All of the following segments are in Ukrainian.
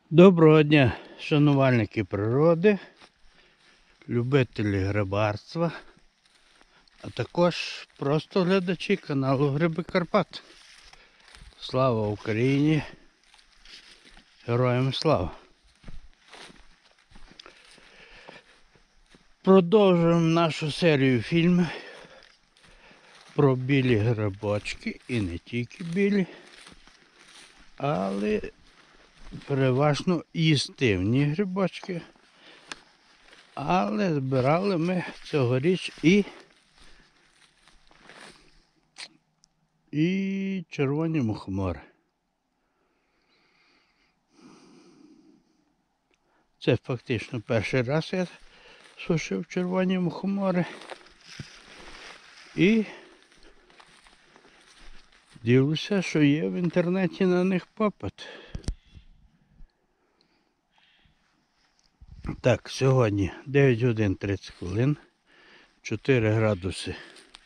Доброго дня, шанувальники природи, любителі грибарства, а також просто глядачі каналу Гриби Карпат. Слава Україні! Героям слава! Продовжуємо нашу серію фільмів про білі грибочки і не тільки білі, але переважно їстивні грибочки. Але збирали ми цьогоріч і червоні мухомори. Це фактично перший раз я сушив червоні мухомори. І дивлюся, що є в інтернеті на них попит. Так, сьогодні 9 годин 30 хвилин, 4 градуси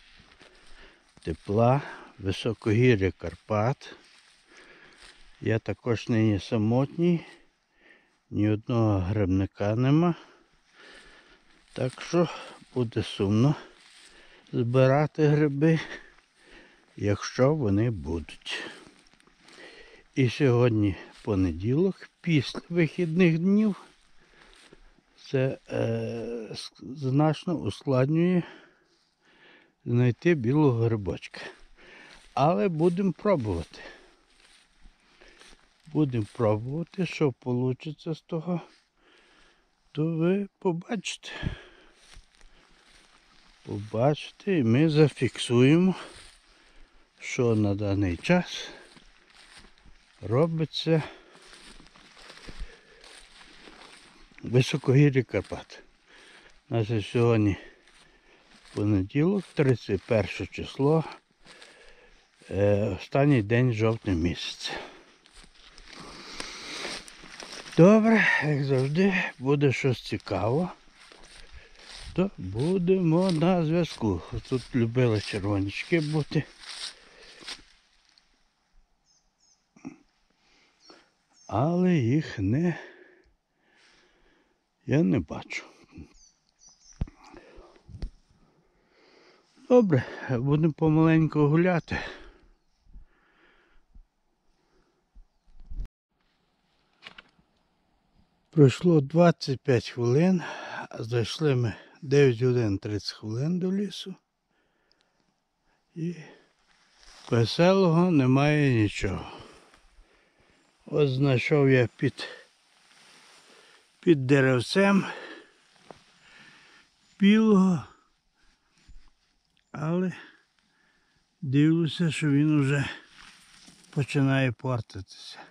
тепла, високогір'я Карпат. Я також не є самотній, ні одного грибника нема. Так що буде сумно збирати гриби, якщо вони будуть. І сьогодні понеділок, після вихідних днів. Це значно ускладнює знайти білого грибочка. Але будемо пробувати. Будемо пробувати, що вийде з того, то ви побачите. Побачите і ми зафіксуємо, що на даний час робиться високогір'я Карпат. У нас сьогодні понеділок, 31 число, останній день жовтня місяця. Добре, як завжди, буде щось цікаво, то будемо на зв'язку. Тут любили червонячки бути. Але їх я не бачу. Добре, будемо помаленьку гуляти. Пройшло 25 хвилин, а зайшли ми 9 годин 30 хвилин до лісу. І веселого немає нічого. Ось знайшов я під деревцем білого, але дивлюся, що він вже починає портитися.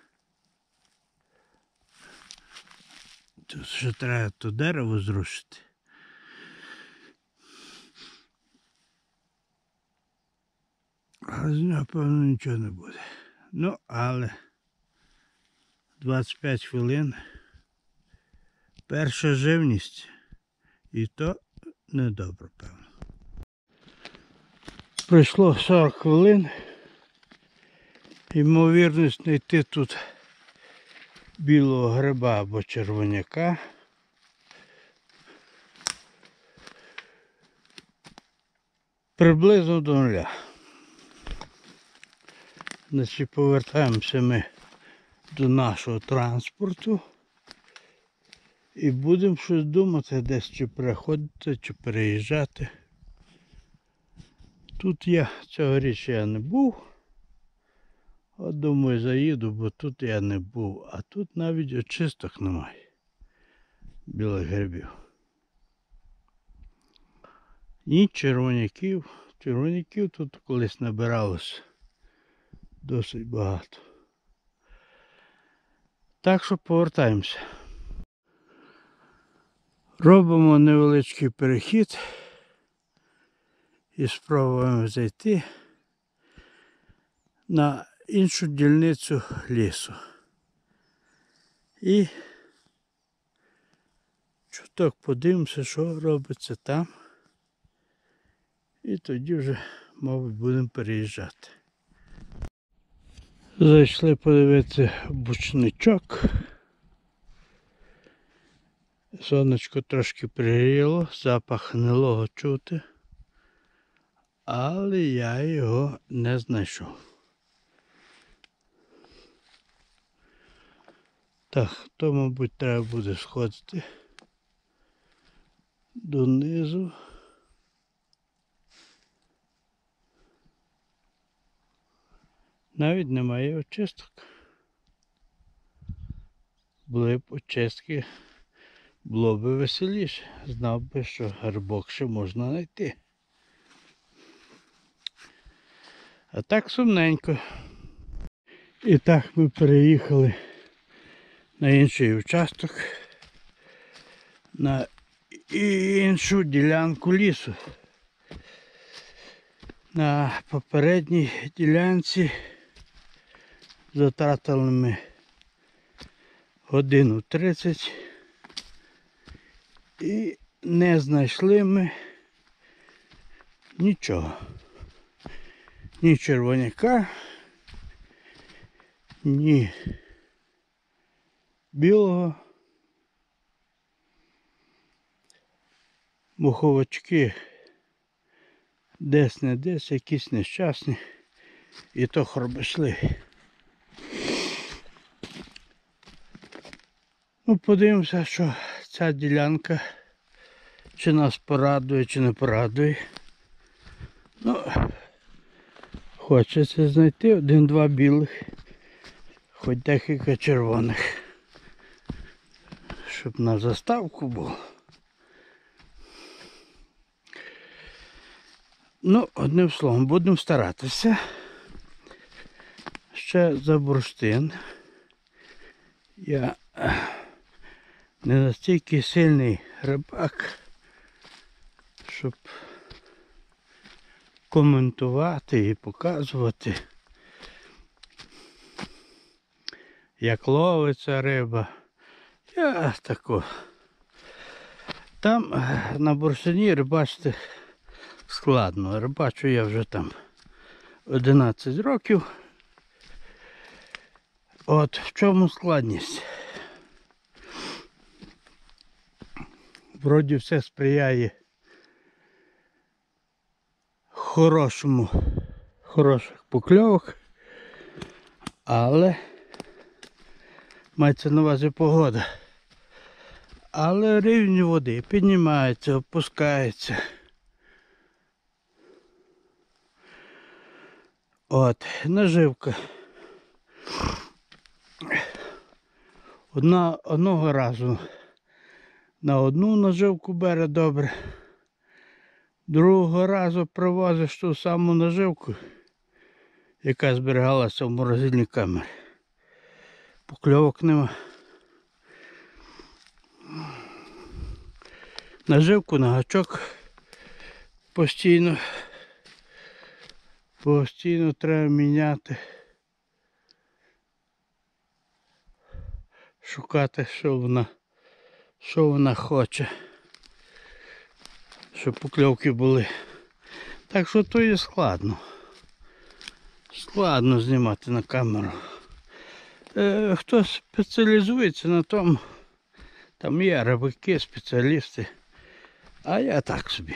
Тут ще треба то дерево зрушити. А з нього, певно, нічого не буде. Ну, але 25 хвилин. Перша живність. І то недобре, певно. Пройшло 40 хвилин. Ймовірність знайти тут білого гриба або червоняка. Приблизно до нуля. Значить, повертаємося ми до нашого транспорту. І будемо щось думати, десь чи переходити, чи переїжджати. Тут цьогоріч я не був. От думаю, заїду, бо тут я не був. А тут навіть очисток немає. Білих грибів. Ні червоняків. Червоняків тут колись набиралося досить багато. Так що повертаємося. Робимо невеличкий перехід і спробуємо зайти на іншу дільницю лісу. І чуток подивимося, що робиться там. І тоді вже, мабуть, будемо переїжджати. Зайшли подивитися бучничок. Сонечко трошки пригріло, запах гнилого чути, але я його не знайшов. Так, то, мабуть, треба буде сходити донизу. Навіть немає очисток. Були б очистки, було б веселіше. Знав би, що грибок ще можна знайти. А так сумненько. І так ми переїхали на інший участок, на іншу ділянку лісу. На попередній ділянці затратили ми 1:30 і не знайшли ми нічого. Ні червоняка, ні білого. Муховички десь не десь, якісь нещасні, і то хорбишли. Ну, подивимося, що ця ділянка чи нас порадує, чи не порадує. Ну, хочеться знайти 1-2 білих, хоч декілька червоних, щоб на заставку було. Ну, одним словом, будемо старатися. Ще за бурштин. Я не настільки сильний рибак, щоб коментувати і показувати, як ловиться риба. Я тако. Там на бурштині рибачити складно. Рибачу я вже там 11 років. От в чому складність? Вроді все сприяє хороших покльовок, але мається на увазі погода. Але рівень води піднімається, опускається. От, наживка. Одного разу на одну наживку бере добре. Другого разу привозиш ту саму наживку, яка зберігалася в морозильній камері. Покльовок нема. Наживку на гачок постійно треба міняти. Шукати, що вона хоче, щоб покльовки були. Так що то є складно. Складно знімати на камеру. Хто спеціалізується на тому, там є рибаки, спеціалісти, а я так собі.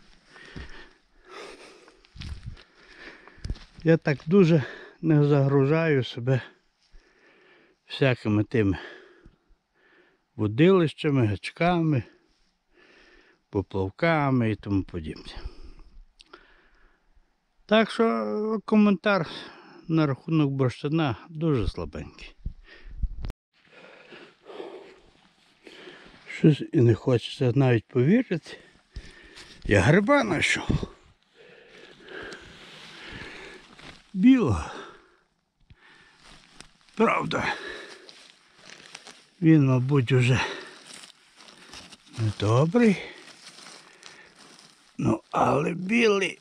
Я так дуже не загружаю себе всякими тими водилищами, гачками, поплавками і тому подібне. Так що коментар на рахунок бурштина дуже слабенький. Щось і не хочеться навіть повірити. Я гриба знайшов. Білого. Правда. Він, мабуть, уже не добрий. Ну, але білий.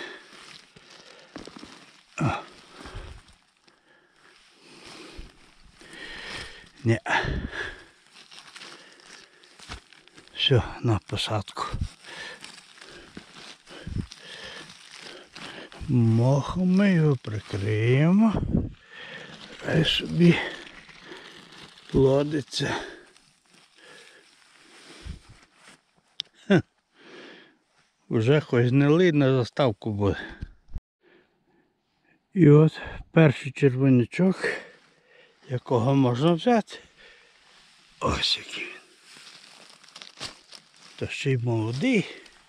Ні. Все, на посадку. Мохом ми його прикриємо. Хай собі плодиться. Вже хоч гнилий на заставку буде. І от перший червонячок, якого можна взяти. Ось який він. То ще й молодий.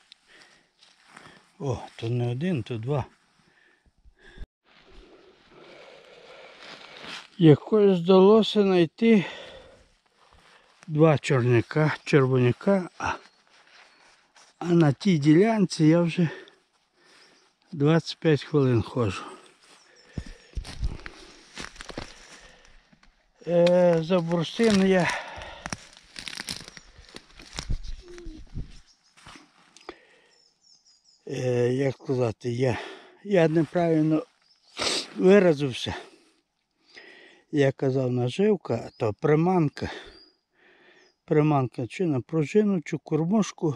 О, то не один, то два. Якось вдалося знайти два червоняка, а на тій ділянці я вже 25 хвилин ходжу. За бурштин як сказати, я неправильно виразився. Я казав наживка, то приманка. Приманка чи на пружину, чи кормушку.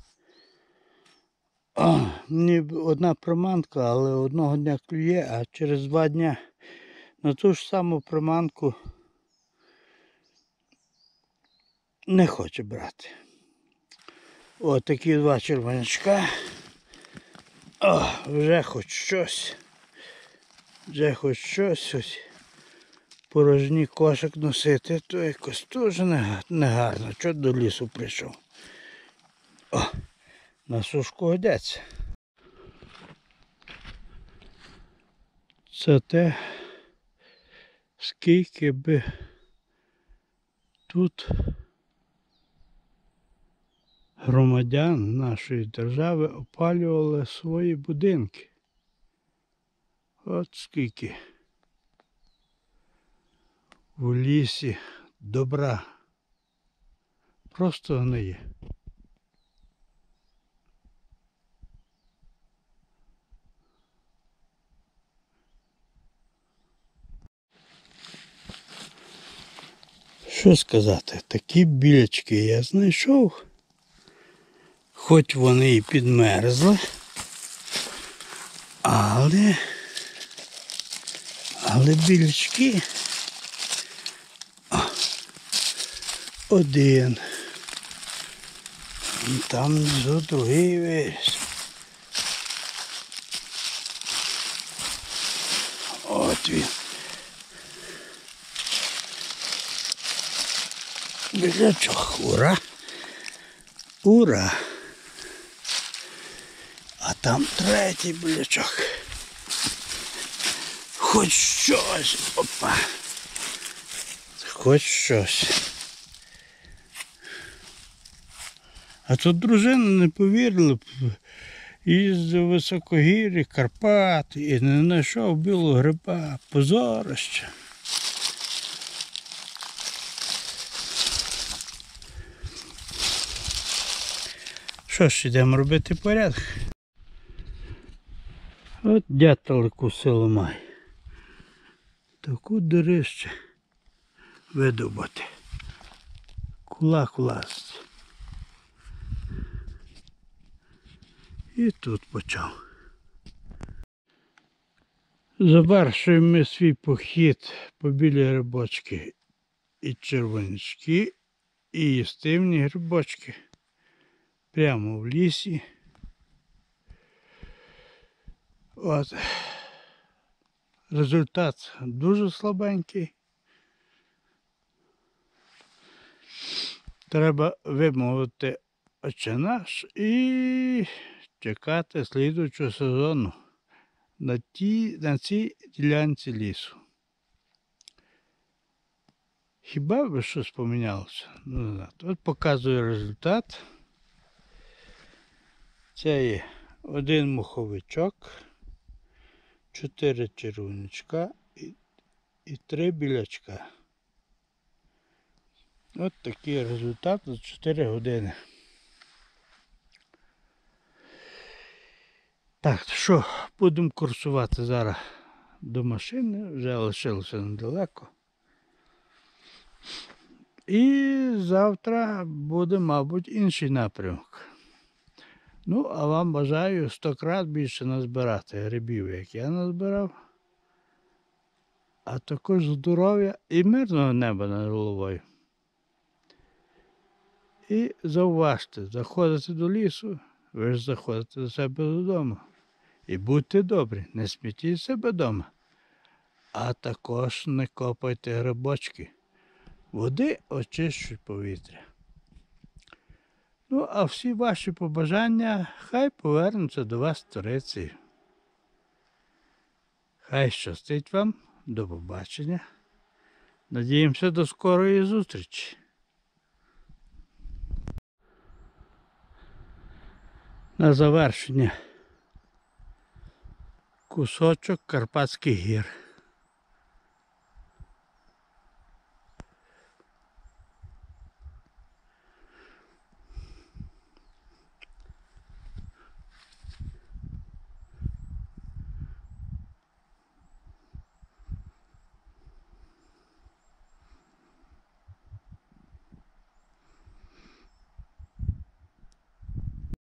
Мені одна приманка, але одного дня клює, а через 2 дня на ту ж саму приманку не хоче брати. Ось такі два червонячка. Вже хоч щось. Вже хоч щось. Ось. Порожній кошик носити, то якось дуже негарно. Чого до лісу прийшов? На сушку годяться. Це те, скільки би тут громадян нашої держави опалювали свої будинки. От скільки в лісі добра просто гниє. Що сказати, такі білячки я знайшов, хоч вони і підмерзли, але білячки один, там внизу другий виріс. От він. Білячок, ура! Ура! А там третій білячок. Хоч щось, опа! Хоч щось. А тут дружина не повірила, їздив високогір'я, Карпат і не знайшов білого гриба, позорище. Що ж, йдемо робити порядок. От дятел яку силу має. Таку дирище видобути. Кулак влазить. І тут почав. Завершуємо ми свій похід по білі грибочки і червонячки, і їстивні грибочки. Прямо в лісі. От. Результат дуже слабенький. Треба вимовити Отче наш і чекати слідуючого сезону на цій ділянці лісу. Хіба би щось помінялося? Ну, от показую результат. Це є один моховичок, 4 червонячка і 3 білячка. От такий результат за 4 години. Так, що, будемо курсувати зараз до машини, вже лишилося недалеко. І завтра буде, мабуть, інший напрямок. Ну, а вам бажаю 100-крат більше назбирати грибів, як я назбирав. А також здоров'я і мирного неба над головою. І зауважте, заходите до лісу, ви ж заходите до себе додому. І будьте добрі, не смітіть себе вдома. А також не копайте грибочки. Води очищують повітря. Ну, а всі ваші побажання хай повернуться до вас Туреції. Хай щастить вам. До побачення. Надіємося до скорої зустрічі. На завершення кусочок Карпатських гір.